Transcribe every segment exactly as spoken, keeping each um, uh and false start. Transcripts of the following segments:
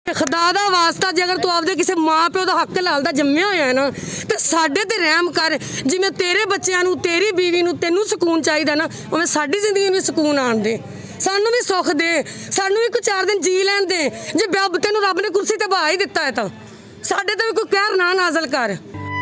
खुदा दा वास्ता जे अगर तू आपदे किसी माँ प्यो का हक लाल दा जम्मिया होया है ना तो साडे ते रहम कर। जिवें तेरे बच्चों नूं तेरी बीवी नूं तैनूं सुकून चाहिदा ना उवें साडी जिंदगी नूं सुकून आण दे, सानू भी सुख दे, सानू भी कोई चार दिन जी लैण दे। जे तैनूं रब ने कुर्सी ते बहा ही दिता है तो साडे ते भी कोई कहर ना नाजल कर।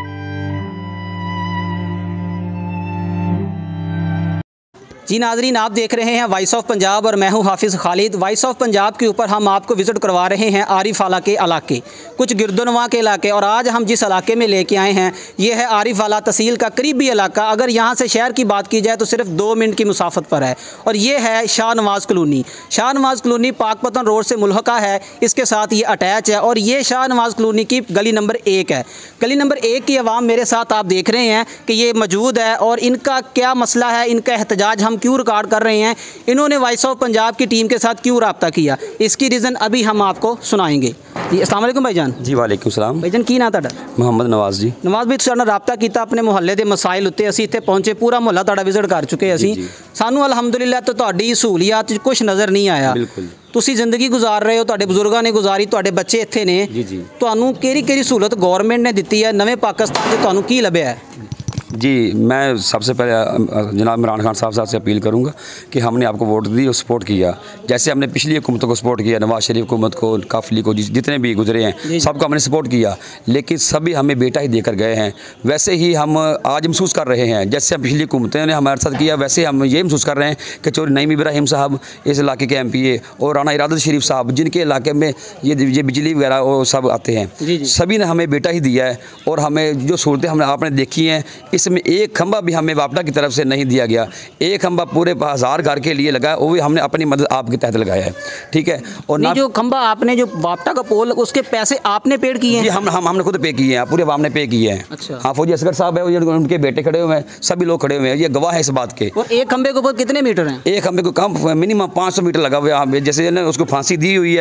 जी नाजरीन, आप देख रहे हैं वॉइस ऑफ पंजाब और मैं हूं हाफिज़ खालिद। वॉइस ऑफ पंजाब के ऊपर हम आपको विज़िट करवा रहे हैं आरिफ वाला के इलाके, कुछ गिरदोनवा के इलाके। और आज हम जिस इलाके में लेके आए हैं ये है आरिफ वाला तहसील का करीबी इलाका। अगर यहाँ से शहर की बात की जाए तो सिर्फ दो मिनट की मुसाफत पर है और ये है Shah Nawaz colony. Shah Nawaz colony Pakpattan road से मुल्हका है, इसके साथ ये अटैच है और ये शाह नवाज़ कॉलोनी की गली नंबर एक है। गली नंबर एक की आवाम मेरे साथ आप देख रहे हैं कि ये मौजूद है और इनका क्या मसला है, इनका एहतजाज हम क्यों रिकॉर्ड कर रहे हैं, इन्होंने वॉइस ऑफ पंजाब की टीम के साथ क्यों रब्ता किया, इसकी रीज़न अभी हम आपको सुनाएंगे। जी अस्सलाम वालेकुम भाईजान। जी वालेकुम सलाम। भाईजान की ना तुहाडा? मोहम्मद नवाज़ जी। नवाज़ भाई तुसां नाल रब्ता किया अपने मुहल्ले के मसाइल उत्ते, असीं इत्थे पहुंचे, पूरा मुहल्ला तुहाडा विजिट कर चुके। असीं सानू अलहमदुलिल्लाह तो तुहाडी सहूलियत कुछ नज़र नहीं आया। बिल्कुल तुसीं जिंदगी गुजार रहे हो, तुहाडे बुजुर्गां ने गुजारी, तुहाडे बच्चे इत्थे ने। जी जी तुहानू केड़ी केड़ी सहूलत गौरमेंट ने दी है, नवे पाकिस्तान से तुहानू की लभ्या है? जी मैं सबसे पहले जनाब इमरान खान साहब साहब से अपील करूंगा कि हमने आपको वोट दी और सपोर्ट किया, जैसे हमने पिछली हुकूमतों को सपोर्ट किया, नवाज शरीफ हुकूमत को, काफली को, जितने भी गुजरे हैं सबको हमने सपोर्ट किया, लेकिन सभी हमें बेटा ही देकर गए हैं। वैसे ही हम आज महसूस कर रहे हैं, जैसे हम पिछली हुकूमतें ने हमारे साथ किया वैसे हम ये महसूस कर रहे हैं कि चौधरी नईम इब्राहिम साहब इस इलाके के एम पी ए और राना इरादत शरीफ साहब जिनके इलाके में ये ये बिजली वगैरह वो सब आते हैं, सभी ने हमें बेटा ही दिया है। और हमें जो सहूलतें हमने आपने देखी हैं इसमें एक खंबा भी हमें वापडा की तरफ से नहीं दिया गया। एक खंबा पूरे हज़ार घर के लिए लगा, वो भी हमने अपनी मदद आपके तहत लगाया है, ठीक है। और नहीं, जो खंबा आपने जो वापडा का पोल उसके पैसे आपने पेड किए हैं? जी हम हम हमने खुद पे किए हैं, पूरे आवाम ने पे किए हैं। अच्छा। हाँ, फौजी असगर साहब है, उनके बेटे खड़े हुए हैं, सभी लोग खड़े हुए हैं, ये गवाह है इस बात के। और एक खंबे के ऊपर कितने मीटर हैं? एक खंबे को कम मिनिमम पाँच सौ मीटर लगा हुआ है, जैसे उसको फांसी दी हुई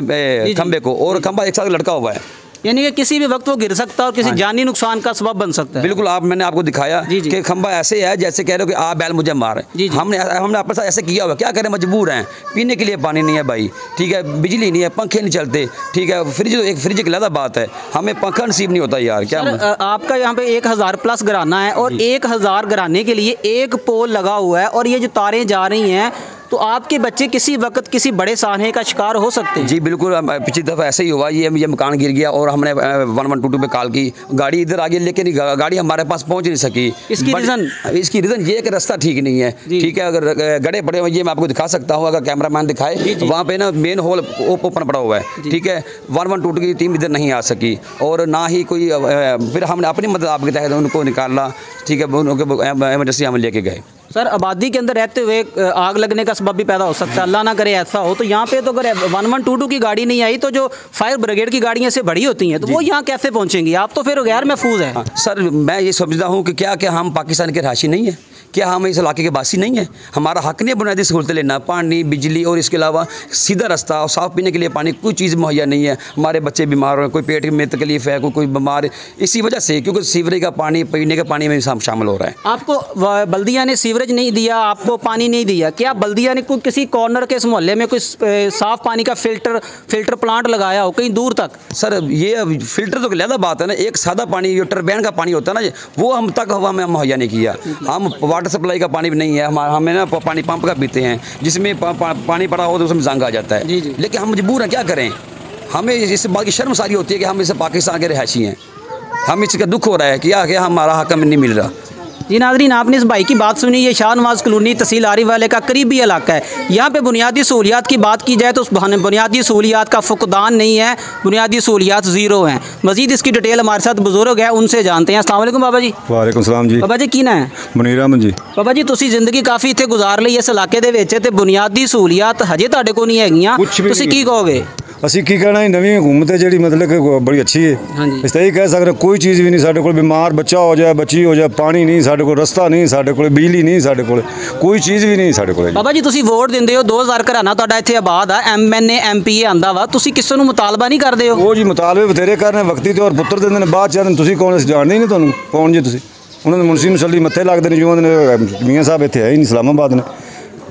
है खंबे को, और खंबा एक साथ लटका हुआ है, यानी कि किसी भी वक्त वो गिर सकता है और किसी हाँ जानी नुकसान का सबब बन सकता है। बिल्कुल, आप मैंने आपको दिखाया कि खंबा ऐसे है जैसे कह रहे हो कि आ बैल मुझे मार। हमने हमने अपने साथ ऐसे किया हुआ, क्या करें, मजबूर हैं, पीने के लिए पानी नहीं है भाई, ठीक है, बिजली नहीं है, पंखे नहीं चलते, ठीक है, फ्रिज एक फ्रिज की अलग बात है, हमें पंखा नसीब नहीं होता यार। क्या आपका यहाँ पे एक हज़ार प्लस घराना है और एक हज़ार घराने के लिए एक पोल लगा हुआ है और ये जो तारें जा रही हैं तो आपके बच्चे किसी वक्त किसी बड़े सानहे का शिकार हो सकते हैं। जी बिल्कुल, पिछली दफ़ा ऐसे ही हुआ, ये ये मकान गिर गया और हमने वन वन टू टू पे कॉल की, गाड़ी इधर आ गई लेकिन गाड़ी हमारे पास पहुंच नहीं सकी। इसकी रीज़न इसकी रीज़न ये कि रास्ता ठीक नहीं है, ठीक है। अगर गड्ढे पड़े हुए ये मैं आपको दिखा सकता हूँ, अगर कैमरा मैन दिखाए, वहाँ पे ना मेन होल ओपन पड़ा हुआ है, ठीक है। वन वन टू टू की टीम इधर नहीं आ सकी और ना ही कोई, फिर हमने अपनी मदद आपके तहत उनको निकाला, ठीक है, उनको एमरजेंसी हम लेके गए। सर आबादी के अंदर रहते हुए आग लगने का सबब भी पैदा हो सकता है, अल्लाह ना करे ऐसा हो। तो यहाँ पे तो अगर वन वन टू टू की गाड़ी नहीं आई तो जो फायर ब्रिगेड की गाड़ियाँ से बड़ी होती हैं तो वो यहाँ कैसे पहुँचेंगी? आप तो फिर गैर महफूज है। सर मैं ये समझता हूँ कि क्या क्या हम पाकिस्तान के राशि नहीं है, क्या हम इस इलाके के बासी नहीं है? हमारा हक नहीं है बुनियादी सहूलतें लेना, पानी, बिजली और इसके अलावा सीधा रास्ता और साफ़ पीने के लिए पानी, कोई चीज़ मुहैया नहीं है। हमारे बच्चे बीमार हो, कोई पेट में तकलीफ़ है, कोई कोई बीमार, इसी वजह से क्योंकि सीवरेज का पानी पीने के पानी में शामिल हो रहा है। आपको बल्दिया ने सीवरेज नहीं दिया, आपको पानी नहीं दिया, क्या बल्दिया ने कोई किसी कॉर्नर के इस मोहल्ले में कोई साफ़ पानी का फिल्टर फिल्टर प्लांट लगाया हो कहीं दूर तक? सर ये फिल्टर तो अलग बात है ना, एक सादा पानी जो टरबैन का पानी होता है ना, वो हम तक हमें मुहैया नहीं किया। हम वाटर सप्लाई का पानी भी नहीं है हमारा, हमें ना पानी पंप का पीते हैं, जिसमें पा, पा, पानी पड़ा हो तो उसमें जंग आ जाता है। जी जी। लेकिन हम मजबूर हैं, क्या करें, हमें इस बात की शर्मसारी होती है कि हम इस पाकिस्तान के रहायशी हैं, हम इसका दुख हो रहा है कि क्या हमारा हक हमें नहीं मिल रहा। जी नाज़रीन, आपने इस भाई की बात सुनी, ये शाह नवाज़ कॉलोनी तहसील आरिफ वाले का करीबी इलाका है। यहाँ पे बुनियादी सहूलियात की बात की जाए तो उस बुनियादी सहूलियात का फुकदान नहीं है, बुनियादी सहूलियात ज़ीरो हैं। मज़ीद इसकी डिटेल हमारे साथ बुजुर्ग है, उनसे जानते हैं। अस्सलाम वालेकुम बाबा जी। वालेकुम सलाम जी। बाबा जी की ना है? मुनीर अहमद जी। बाबा जी तुसी ज़िंदगी काफ़ी इत्थे गुजार ली इस इलाके दे विच ते बुनियादी सहूलियात हजे तुहाडे कोल नहीं हैगियां, तुसी की कहोगे? ਅਸੀਂ ਕੀ ਕਹਿਣਾ, ਨਵੀਂ हुकूमत है जी मतलब कि बड़ी अच्छी है। हाँ जी। इस तरह ही कह सकते कोई चीज़ भी नहीं साढ़े को, बीमार बच्चा हो जाए, बच्ची हो जाए, पानी नहीं साढ़े को, रस्ता नहीं साढ़े को, बिजली नहीं साढ़े को, कोई चीज़ भी नहीं साढ़े को। बाबा जी तुसी वोट दिंदे हो, दो हज़ार घराना तुहाडा इत्थे आबाद आ, M N A M P A आंदा वा, तुसी किसी नूं मुतालबा नहीं करदे हो? वो जी मुतालबे बथेरे करने वक्ती ते और पुत्र दिंदे ने, बाद च तुसी कौन जानदे ही नहीं, तुहानूं कौन जी तुसी? उन्होंने मुंशी मुसल्ली मत्थे लगदे ने, जो मियाँ साहब इत्थे है ही नहीं इस्लामाबाद ने।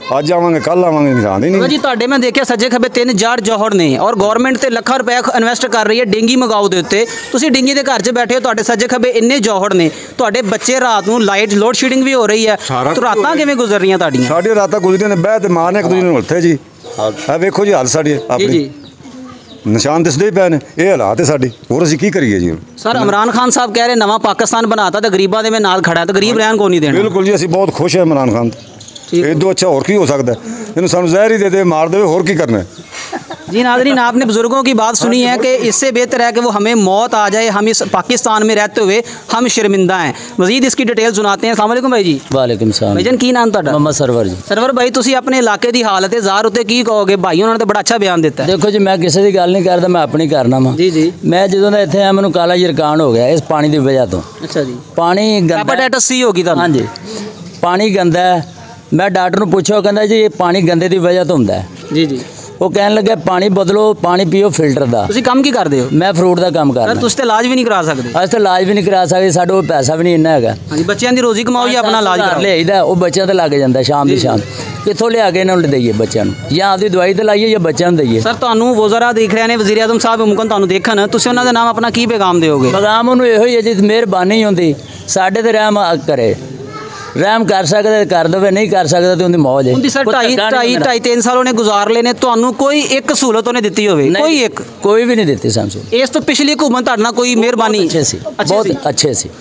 ਅੱਜ ਆਵਾਂਗੇ ਕੱਲ ਆਵਾਂਗੇ ਨਹੀਂ ਆਉਂਦੇ ਨਹੀਂ ਜੀ ਤੁਹਾਡੇ ਮੈਂ ਦੇਖਿਆ ਸੱਜੇ ਖੱਬੇ ਤਿੰਨ ਜਾੜ ਜੌਹੜ ਨੇ ਔਰ ਗਵਰਨਮੈਂਟ ਤੇ ਲੱਖਾਂ ਰੁਪਏ ਇਨਵੈਸਟ ਕਰ ਰਹੀ ਹੈ ਡਿੰਗੀ ਮਗਾਓ ਦੇ ਉੱਤੇ। ਤੁਸੀਂ ਡਿੰਗੀ ਦੇ ਘਰ 'ਚ ਬੈਠੇ ਹੋ, ਤੁਹਾਡੇ ਸੱਜੇ ਖੱਬੇ ਇੰਨੇ ਜੌਹੜ ਨੇ, ਤੁਹਾਡੇ ਬੱਚੇ ਰਾਤ ਨੂੰ ਲਾਈਟ ਲੋਡ ਸ਼ੀਡਿੰਗ ਵੀ ਹੋ ਰਹੀ ਹੈ, ਤਾਂ ਰਾਤਾਂ ਕਿਵੇਂ ਗੁਜ਼ਰ ਰਹੀਆਂ ਤੁਹਾਡੀਆਂ? ਸਾਡੀਆਂ ਰਾਤਾਂ ਗੁਜ਼ਰੀਆਂ ਨੇ ਬਹਿ ਤੇ ਮਾਰਨੇ ਇੱਕ ਦੂਜੇ ਨੂੰ ਉੱਥੇ ਜੀ। ਆ ਵੇਖੋ ਜੀ ਹਾਲ ਸਾਡੀ ਜੀ ਆਪਣੀ ਜੀ ਨਿਸ਼ਾਨ ਦਿਸਦੇ ਹੀ ਪਏ ਨੇ, ਇਹ ਹਾਲਾਤ ਹੈ ਸਾਡੀ, ਹੋਰ ਅਸੀਂ ਕੀ ਕਰੀਏ ਜੀ ਹੁਣ? ਸਰ ਇਮਰਾਨ ਖਾਨ ਸਾਹਿਬ ਕਹਿ ਰਹੇ ਨਵਾਂ ਪਾਕਿਸਤਾਨ ਬਣਾਤਾ ਤੇ ਗਰੀਬਾਂ ਦੇ ਮੈਂ ਨਾਲ ਖੜਾ, ਤੇ ਗਰੀਬ ਰਹਿਣ ਕੋ ਨਹੀਂ ਦੇਣਾ। ਬਿਲकुल जी, ਅਸੀਂ ਬਹੁਤ ਖੁਸ਼ ਹਾਂ ਇਮਰਾਨ ਖਾਨ ਤੋਂ। ਇਦੋਂ ਅੱਛਾ ਹੋਰ ਕੀ ਹੋ ਸਕਦਾ? ਇਹਨੂੰ ਸਾਨੂੰ ਜ਼ਹਿਰ ਹੀ ਦੇ ਦੇ, ਮਾਰ ਦੇਵੇ, ਹੋਰ ਕੀ करना है? जी नाज़रीन, आपने बुज़ुर्गों की बात सुनी है कि इससे बेहतर है कि वो हमें मौत आ जाए, हम इस पाकिस्तान में रहते हुए हम शर्मिंदा हैं। मज़ीद इसकी डिटेल सुनाते हैं। अस्सलाम वालेकुम भाई जी। वालेकुम सलाम। भाईजान की नाम तुहाडा? मोहम्मद सरवर जी। सरवर भाई, तुसी अपने इलाके की हालत ज़ाहिर उत्ते की कहोगे? भाई उन्होंने तो बड़ा अच्छा बयान दिता है। देखो जी, मैं किसी की गल नहीं करता, मैं अपनी करना वा। जी जी। मैं ਜਦੋਂ ਦਾ ਇੱਥੇ ਆ ਮੈਨੂੰ ਕਾਲਾ ਜਰਕਾਨ ਹੋ ਗਿਆ ਇਸ ਪਾਣੀ ਦੀ ਵਜ੍ਹਾ ਤੋਂ। अच्छा जी। ਪਾਣੀ ਗੰਦਾ, ਹੈਪੇਟਾਈਟਸ ਸੀ ਹੋਗੀ ਤੁਹਾਨੂੰ? ਹਾਂਜੀ, ਪਾਣੀ ਗੰਦਾ ਹੈ। ਮੈਂ ਡਾਕਟਰ ਨੂੰ ਪੁੱਛਿਆ, ਉਹ ਕਹਿੰਦਾ ਜੀ ਇਹ ਪਾਣੀ ਗੰਦੇ ਦੀ ਵਜ੍ਹਾ ਤੋਂ ਹੁੰਦਾ ਹੈ। ਜੀ ਜੀ। ਉਹ ਕਹਿਣ ਲੱਗਾ ਪਾਣੀ ਬਦਲੋ, ਪਾਣੀ ਪੀਓ ਫਿਲਟਰ ਦਾ। ਤੁਸੀਂ ਕੰਮ ਕੀ ਕਰਦੇ ਹੋ? ਮੈਂ ਫਰੂਟ ਦਾ ਕੰਮ ਸਰ ਕਰਦਾ। ਤੁਸੀਂ ਤੇ ਇਲਾਜ ਵੀ ਨਹੀਂ ਕਰਾ ਸਕਦੇ। ਅਸੀਂ ਤਾਂ ਇਲਾਜ ਵੀ ਨਹੀਂ ਕਰਾ ਸਕਦੇ, ਸਾਡੇ ਕੋਲ ਪੈਸਾ ਵੀ ਨਹੀਂ ਇੰਨਾ ਹੈਗਾ। ਹਾਂਜੀ, ਬੱਚਿਆਂ ਦੀ ਰੋਜ਼ੀ ਕਮਾਓ ਜਾਂ ਆਪਣਾ ਇਲਾਜ ਕਰਾਓ? ਲਿਆਈਦਾ, ਉਹ ਬੱਚਿਆਂ ਤੇ ਲੱਗ ਜਾਂਦਾ ਸ਼ਾਮ ਦੀ ਸ਼ਾਮ। ਕਿੱਥੋਂ ਲਿਆ ਕੇ ਇਹਨਾਂ ਨੂੰ ਦਈਏ ਬੱਚਿਆਂ ਨੂੰ, ਜਾਂ ਆਪਦੀ ਦਵਾਈ ਤੇ ਲਾਈਏ ਜਾਂ ਬੱਚਿਆਂ ਨੂੰ ਦਈਏ। ਸਰ ਤੁਹਾਨੂੰ ਵਜ਼ਰਾ ਦੇਖ ਰਹੇ ਨੇ, ਵਜ਼ੀਰ ਆਜ਼ਮ ਸਾਹਿਬ ਮੁਮਕਨ ਤੁਹਾਨੂੰ ਦੇਖਣ, ਤੁਸੀਂ ਉਹਨਾਂ ਦੇ ਨਾਮ ਆਪਣਾ ਕੀ ਪੈਗਾਮ ਦਿਓਗੇ? ਪੈਗਾਮ ਉਹਨੂੰ ਇਹੋ ਹੀ ਹੈ ਜੀ, ਮਿਹਰਬਾਨੀ ਹੁੰਦੀ ਸਾਡੇ ਤੇ ਰਹਿਮ ਕਰੇ, ਰਹਿਮ ਕਰ ਸਕਦਾ ਕਰ ਦੇਵੇ, ਨਹੀਂ ਕਰ ਸਕਦਾ ਤੇ ਉਹਦੀ ਮੌਜ ਹੈ। ਹੁੰਦੀ ਸਰ ਢਾਈ ਢਾਈ ਢਾਈ ਤਿੰਨ ਸਾਲ ਉਹਨੇ ਗੁਜ਼ਾਰ ਲਏ ਨੇ, ਤੁਹਾਨੂੰ ਕੋਈ ਇੱਕ ਸਹੂਲਤ ਉਹਨੇ ਦਿੱਤੀ ਹੋਵੇ? ਕੋਈ ਇੱਕ? ਕੋਈ ਵੀ ਨਹੀਂ ਦਿੱਤੀ ਸਾਨੂੰ। ਇਸ ਤੋਂ ਪਿਛਲੀ हुकूमत ਤੁਹਾਡੇ ਨਾਲ ਕੋਈ ਮਿਹरबानी? अच्छे से, बहुत अच्छे से।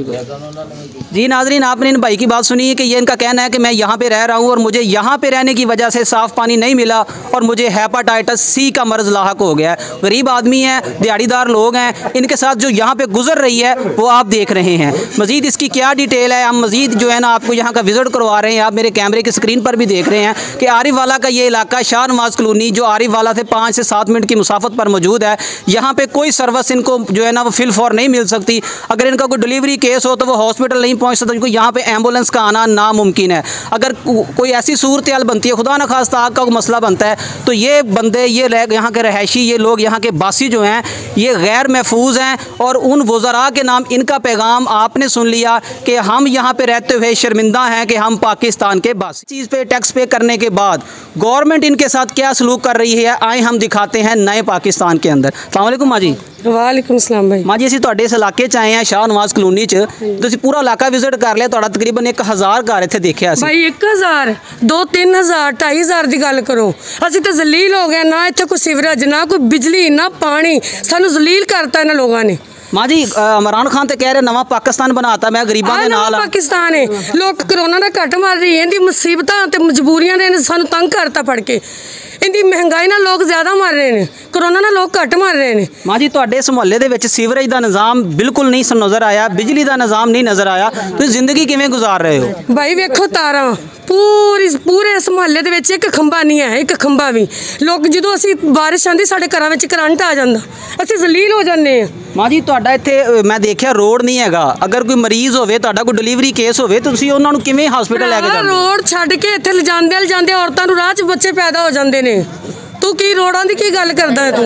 जी नाजरीन, आपने इन भाई की बात सुनी है कि ये इनका कहना है कि मैं यहाँ पे रह रहा हूँ और मुझे यहाँ पे रहने की वजह से साफ़ पानी नहीं मिला और मुझे हेपाटाइटिस सी का मर्ज़ लाहक हो गया है। गरीब आदमी है, दिहाड़ीदार लोग हैं, इनके साथ जो यहाँ पे गुजर रही है वो आप देख रहे हैं। मज़ीद इसकी क्या डिटेल है, हम मज़ीद जो है ना आपको यहाँ का विज़िट करवा रहे हैं। आप मेरे कैमरे की स्क्रीन पर भी देख रहे हैं कि आरिफ वाला का ये इलाका शाह नवाज़ कॉलोनी जो आरिफ वाला से पाँच से सात मिनट की मुसाफत पर मौजूद है, यहाँ पर कोई सर्विस इनको जो है ना वो फिल फॉर नहीं मिल सकती। अगर इनका कोई डिलीवरी केस हो तो वो हॉस्पिटल नहीं पहुंच सकता, क्योंकि यहाँ पे एम्बुलेंस का आना नामुमकिन है। अगर कोई ऐसी सूरत हाल बनती है, खुदा न खास्ता आग का कोई मसला बनता है, तो ये बंदे, ये यहाँ के रहायशी, ये लोग यहाँ के बासी जो हैं, ये गैर महफूज हैं। और उन वज़रा के नाम इनका पैगाम आपने सुन लिया कि हम यहाँ पे रहते हुए शर्मिंदा हैं कि हम पाकिस्तान के बासी। चीज़ पे टैक्स पे करने के बाद गवर्नमेंट इनके साथ क्या सलूक कर रही है, आए हम दिखाते हैं नए पाकिस्तान के अंदर। अस्सलाम वालेकुम माँ जी। ਵਾਲੇਕੁਮ ਸਲਾਮ ਭਾਈ। माँ जी, ਅਸੀਂ ਤੁਹਾਡੇ ਇਸ ਇਲਾਕੇ 'ਚ ਆਏ ਹਾਂ ਸ਼ਾਹ ਨਵਾਜ਼ ਕਲੋਨੀ 'ਚ, ਤੁਸੀਂ ਪੂਰਾ ਇਲਾਕਾ ਵਿਜ਼ਿਟ ਕਰ ਲਿਆ, ਤੁਹਾਡਾ ਤਕਰੀਬਨ ਇੱਕ ਹਜ਼ਾਰ ਘਰ ਇੱਥੇ ਦੇਖਿਆ ਸੀ। ਭਾਈ ਇੱਕ ਹਜ਼ਾਰ, ਦੋ ਤਿੰਨ ਹਜ਼ਾਰ, ਢਾਈ ਹਜ਼ਾਰ ਦੀ ਗੱਲ ਕਰੋ, ਅਸੀਂ ਤਾਂ ਜ਼ਲੀਲ ਹੋ ਗਏ। ਨਾ ਇੱਥੇ ਕੋਈ ਸੀਵਰੇਜ, ਨਾ ਕੋਈ ਬਿਜਲੀ, ਨਾ ਪਾਣੀ, ਸਾਨੂੰ ਜ਼ਲੀਲ ਕਰਤਾ ਇਹਨਾਂ ਲੋਕਾਂ ਨੇ। माँ जी, इमरान खान तो कह रहे नवा पाकिस्तान बनाता, मैं गरीबों के नाल हाँ। पाकिस्तान है, लोग कोरोना का घट मार रही है, इनकी मुसीबतां ते मजबूरियां ने सानू तंग करता पड़ के। इनकी महंगाई ना लोग ज़्यादा मर रहे हैं, कोरोना ना लोग घट मर रहे हैं। माँ जी, तुहाडे इस मुहल्ले दे विच सीवरेज का निज़ाम बिल्कुल नहीं नज़र आया, बिजली का निज़ाम नहीं नज़र आया, तो जिंदगी किवें गुजार रहे हो? भाई वेखो तारा पूरी पूरे इस मुहल्ले दे विच एक खंबा नहीं है, एक खंबा भी। लोग जो असी बारिश आती साढ़े घरां विच करंट आ जाता, असी जलील हो जाते हैं। माँ जी, तुहाडा इत्थे मैं देखिया रोड नहीं हैगा, अगर कोई मरीज़ होवे, तुहाडा कोई डिलीवरी केस होवे, तो तुसीं उन्हां नूं किवें हॉस्पिटल लैके जांदे? रोड छड्ड के इत्थे लिजांदे लिजांदे औरतां नूं राह च बच्चे पैदा हो जाते हैं। तू की रोडां दी की गल करदा है?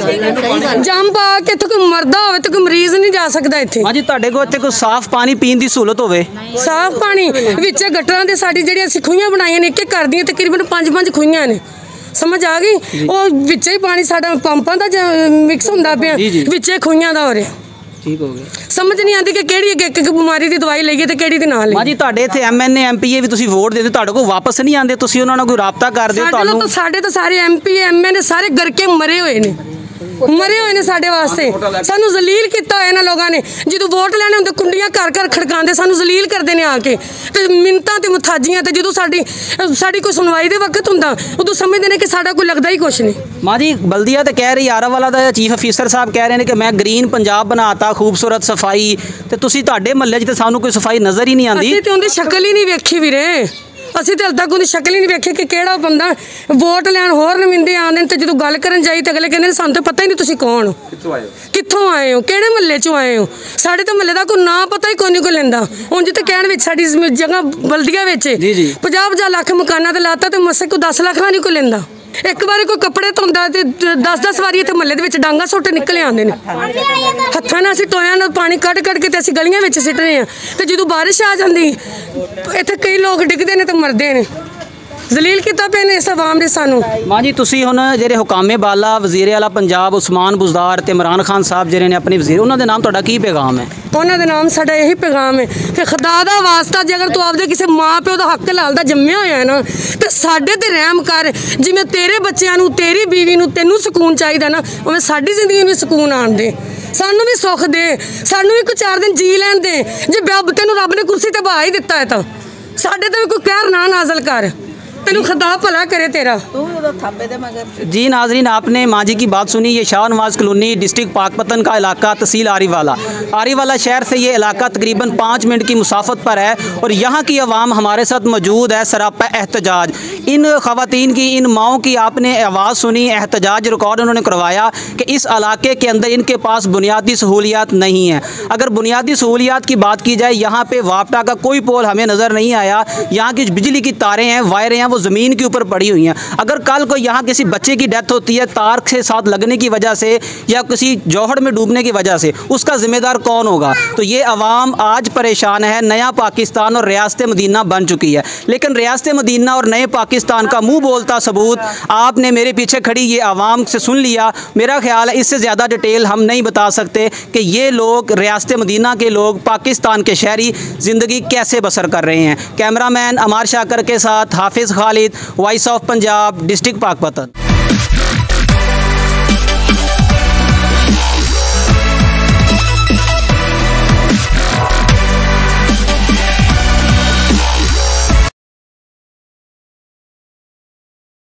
तू जंप आ के इत्थे कोई मरदा होवे तो कोई मरीज़ नहीं जा सकदा इत्थे। माँ जी, तुहाडे कोल इत्थे कोई साफ पानी पीण दी सहूलत होवे? साफ पानी विच गटरां दे साडी जेहड़ी असीं खूहियां बनाईਆਂ ने, एक घर ਦੀਆਂ तकरीबन पांच पांच खूहियां ने, समझ आ गई? ਉਹ ਵਿੱਚ ਹੀ ਪਾਣੀ ਸਾਡਾ ਪੰਪਾਂ ਦਾ ਮਿਕਸ ਹੁੰਦਾ ਪਿਆ, ਵਿੱਚ ਹੀ ਖੂਹੀਆਂ ਦਾ ਹੋ ਰਿਹਾ। ठीक हो गया। समझ नहीं आती कि केड़ी एक एक बीमारी की दवाई लईए ते केड़ी दी ना लईए। माँ जी, तुहाडे इत्थे M N A M P A भी तुसीं वोट देते, तुहाडे कोल वापस नहीं आते, तुसीं उन्हां नाल कोई राबता करदे हो? तुहानूं तो साडे तो सारे M P M N A सारे गरके मरे हुए ने, मरे हुए ने साडे वास्ते। सानू जलील किया होया इन्हां लोगां ने, जो वोट लैणे हुंदे कुंडियां घर घर खड़कांदे सानू जलील करदे ने आके, ते मिन्नतां ते मुथाजियां, ते जो साडी साडी कोई सुनवाई दे वक्त हुंदा उदों समझदे ने कि साडा कोई लगदा ही कुछ नहीं। माँ जी, बल्दिया तो कह रही, आरा वाला दा चीफ अफीसर साहब कह रहे हैं कि मैं ग्रीन पंजाब बनाता, खूबसूरत सफाई, ते तुसीं तुहाडे महल्ले 'च ते सानू कोई सफाई नज़र ही नहीं आती। ਅਸੀਂ ਤੇ ਉਹਦੀ ਸ਼ਕਲ ਹੀ ਨਹੀਂ ਵੇਖੀ ਵੀਰੇ, ਅਸੀਂ ਤੇ ਹਲ ਤੱਕ ਉਹਦੀ ਸ਼ਕਲ ਹੀ ਨਹੀਂ ਵੇਖੀ ਕਿ ਕਿਹੜਾ ਬੰਦਾ ਵੋਟ ਲੈਣ। ਹੋਰ ਨਵਿੰਦੇ ਆਉਂਦੇ ਨੇ ਤੇ ਜਦੋਂ ਗੱਲ ਕਰਨ ਜਾਈ ਤਾਂ ਅਗਲੇ ਕਹਿੰਦੇ ਨੇ ਸਾਨੂੰ ਤਾਂ ਪਤਾ ਹੀ ਨਹੀਂ ਤੁਸੀਂ ਕੌਣ ਹੋ, ਕਿੱਥੋਂ ਆਏ ਹੋ, ਕਿੱਥੋਂ ਆਏ ਹੋ, ਕਿਹੜੇ ਮਹੱਲੇ 'ਚੋਂ ਆਏ ਹੋ। ਸਾਡੇ ਤਾਂ ਮਹੱਲੇ ਦਾ ਕੋਈ ਨਾਂ ਪਤਾ ਹੀ ਕੋਈ ਨਹੀਂ ਕੋਈ ਲੈਂਦਾ। ਉਂਝ ਤੇ ਕਹਿਣ ਵਿੱਚ ਸਾਡੀ ਜਗ੍ਹਾ ਬਲਦੀਆਂ ਵਿੱਚ ਪੰਜਾਹ ਪੰਜਾਹ ਲੱਖ ਮਕਾਨਾਂ ਤੇ ਲਾਤਾ ਤੇ ਮਸੇ ਕੋਈ ਦਸ ਲੱਖ ਦਾ ਨਹੀਂ ਕੋਈ ਲੈਂਦਾ। ਇੱਕ ਵਾਰੀ ਕੋਈ ਕੱਪੜੇ ਧੋਂਦਾ ਤੇ ਦਸ ਦਸ ਵਾਰੀ ਇੱਥੇ ਮਹੱਲੇ ਦੇ ਵਿੱਚ ਡਾਂਗਾ ਸੁੱਟ ਨਿਕਲੇ ਆਉਂਦੇ ਨੇ, ਹੱਥਾਂ ਨਾਲ ਅਸੀਂ ਟੋਇਆਂ ਨਾਲ ਪਾਣੀ ਕੱਢ ਕੱਢ ਕੇ ਤੇ ਅਸੀਂ ਗਲੀਆਂ ਵਿੱਚ ਸਿੱਟਦੇ ਹਾਂ। ਤੇ ਜਦੋਂ ਬਾਰਿਸ਼ ਆ ਜਾਂਦੀ ਇੱਥੇ ਕਈ ਲੋਕ ਡਿੱਗਦੇ ਨੇ ਤੇ ਮਰਦੇ ਨੇ। ਜ਼ਲੀਲ ਕੀਤਾ ਪਏ ਨੇ ਇਸ ਆਵਾਮ ਨੇ ਸਾਨੂੰ। ਮਾਂ ਜੀ ਤੁਸੀਂ ਹੁਣ ਜਿਹੜੇ ਹੁਕਾਮੇ ਬਾਲਾ ਵਜ਼ੀਰ ਆਲਾ ਪੰਜਾਬ ਉਸਮਾਨ ਬੁਜ਼ਦਾਰ ਤੇ ਇਮਰਾਨ ਖਾਨ ਸਾਹਿਬ ਜਿਹੜੇ ਨੇ ਆਪਣੇ ਵਜ਼ੀਰ, ਉਹਨਾਂ ਦੇ ਨਾਮ ਤੁਹਾਡਾ ਕੀ ਪੈਗਾਮ ਹੈ? ਉਹਨਾਂ ਦੇ ਨਾਮ ਸਾਡਾ ਇਹੀ ਪੈਗਾਮ ਹੈ ਕਿ ਖੁਦਾ ਦਾ ਵਾਸਤਾ ਜੇ ਅਗਰ ਤੂੰ ਆਪਦੇ ਕਿਸੇ ਮਾਂ ਪਿਓ ਦਾ ਹੱਕ ਲਾਲ ਦਾ ਜੰਮਿਆ ਹੋਇਆ ਹੈ ਨਾ ਤੇ ਸਾਡੇ ਤੇ ਰਹਿਮ ਕਰ। ਜਿਵੇਂ ਤੇਰੇ ਬੱਚਿਆਂ ਨੂੰ, ਤੇਰੀ ਬੀਵੀ ਨੂੰ, ਤੈਨੂੰ ਸਕੂਨ ਚਾਹੀਦਾ ਨਾ, ਉਵੇਂ ਸਾਡੀ ਜ਼ਿੰਦਗੀ ਨੂੰ ਸਕੂਨ ਆਣ ਦੇ, ਸਾਨੂੰ ਵੀ ਸੁੱਖ ਦੇ, ਸਾਨੂੰ ਵੀ ਕੋਈ ਚਾਰ ਦਿਨ ਜੀ ਲੈਣ ਦੇ। ਜੇ ਰੱਬ ਤੈਨੂੰ ਰੱਬ ਨੇ ਕੁਰਸੀ ਤੇ ਬਹਾ ਹੀ ਦਿੱਤਾ ਹੈ ਤਾਂ ਸਾਡੇ ਤੇ ਵੀ ਕੋਈ ਕਹਿਰ ਨਾ नाज़िल कर, तेनू खुदा भला करे तेरा। जी नाजरीन, आपने माँ जी की बात सुनी। ये शाह नवाज कॉलोनी डिस्ट्रिक्ट पाकपतन का इलाका, तहसील आरीवाला। आरीवाला शहर से ये इलाका तकरीबन पाँच मिनट की मुसाफत पर है और यहाँ की आवाम हमारे साथ मौजूद है। सरापा एहतजाज, इन ख़वातीन की, इन माओं की आपने आवाज़ सुनी, एहतजाज रिकॉर्ड उन्होंने करवाया कि इस इलाके के अंदर इनके पास बुनियादी सहूलियात नहीं है। अगर बुनियादी सहूलियात की बात की जाए, यहाँ पे वापटा का कोई पोल हमें नज़र नहीं आया। यहाँ की बिजली की तारें हैं, वायरें हैं, वो ज़मीन के ऊपर पड़ी हुई हैं। अगर कल को यहाँ किसी बच्चे की डेथ होती है तार के साथ लगने की वजह से या किसी जौहर में डूबने की वजह से, उसका ज़िम्मेदार कौन होगा? तो ये अवाम आज परेशान है। नया पाकिस्तान और रियासत मदीना बन चुकी है, लेकिन रियासत मदीना और नए पाकिस्तान का मुँह बोलता सबूत आपने मेरे पीछे खड़ी ये आवाम से सुन लिया। मेरा ख्याल है इससे ज़्यादा डिटेल हम नहीं बता सकते कि ये लोग, रियासत मदीना के लोग, पाकिस्तान के शहरी ज़िंदगी कैसे बसर कर रहे हैं। कैमरामैन अमार शाकर के साथ Hafiz Khalid, voice of Punjab, district Pakpattan.